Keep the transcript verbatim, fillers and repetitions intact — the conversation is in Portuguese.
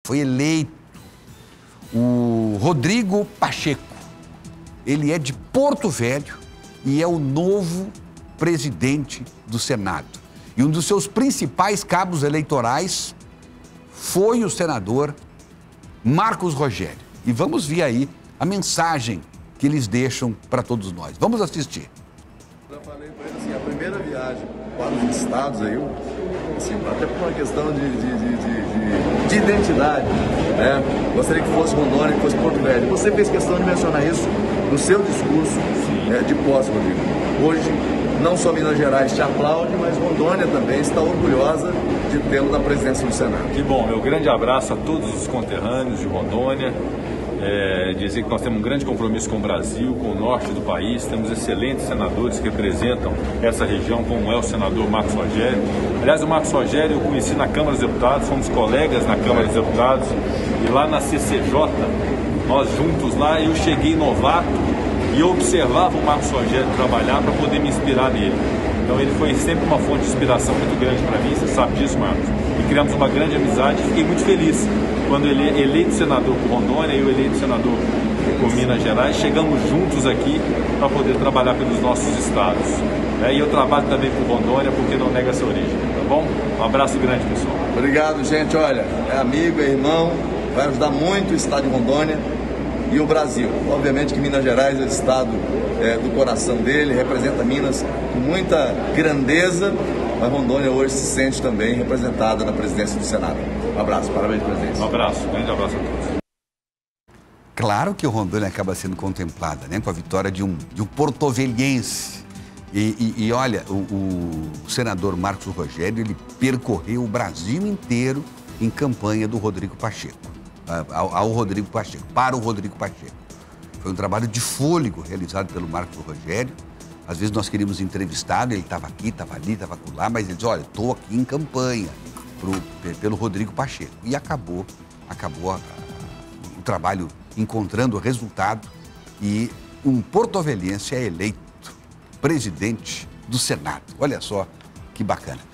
foi eleito. O Rodrigo Pacheco, ele é de Porto Velho e é o novo presidente do Senado. E um dos seus principais cabos eleitorais foi o senador Marcos Rogério. E vamos ver aí a mensagem que eles deixam para todos nós. Vamos assistir. Eu falei para ele assim, a primeira viagem para os estados aí, assim, até por uma questão de, de, de, de, de identidade, né? Gostaria que fosse Rondônia, que fosse Porto Velho. Você fez questão de mencionar isso no seu discurso é, de posse, Rodrigo. Hoje, não só Minas Gerais te aplaude, mas Rondônia também está orgulhosa de tê-lo na presidência do Senado. Que bom, meu grande abraço a todos os conterrâneos de Rondônia. É, dizer que nós temos um grande compromisso com o Brasil, com o norte do país, temos excelentes senadores que representam essa região, como é o senador Marcos Rogério. Aliás, o Marcos Rogério eu conheci na Câmara dos Deputados, fomos colegas na Câmara dos Deputados, e lá na C C J, nós juntos lá, eu cheguei novato e eu observava o Marcos Rogério trabalhar para poder me inspirar nele. Então ele foi sempre uma fonte de inspiração muito grande para mim, você sabe disso, Marcos. E criamos uma grande amizade e fiquei muito feliz quando ele é eleito senador por Rondônia e eu eleito senador por Minas Gerais. Chegamos juntos aqui para poder trabalhar pelos nossos estados. É, e eu trabalho também por Rondônia porque não nega essa origem, tá bom? Um abraço grande, pessoal. Obrigado, gente. Olha, é amigo, é irmão, vai ajudar muito o estado de Rondônia e o Brasil. Obviamente que Minas Gerais é o estado é, do coração dele, representa Minas com muita grandeza, mas Rondônia hoje se sente também representada na presidência do Senado. Um abraço, parabéns, presidente. Um abraço, um grande abraço a todos. Claro que o Rondônia acaba sendo contemplada, né, com a vitória de um, de um porto-velhense. E, e, e olha, o, o senador Marcos Rogério, ele percorreu o Brasil inteiro em campanha do Rodrigo Pacheco, ao, ao Rodrigo Pacheco, para o Rodrigo Pacheco. Foi um trabalho de fôlego realizado pelo Marcos Rogério. Às vezes nós queríamos entrevistá-lo, ele estava aqui, estava ali, estava lá, mas ele disse, olha, estou aqui em campanha pro, pelo Rodrigo Pacheco. E acabou, acabou a, a, o trabalho encontrando o resultado e um porto-velhense é eleito presidente do Senado. Olha só que bacana.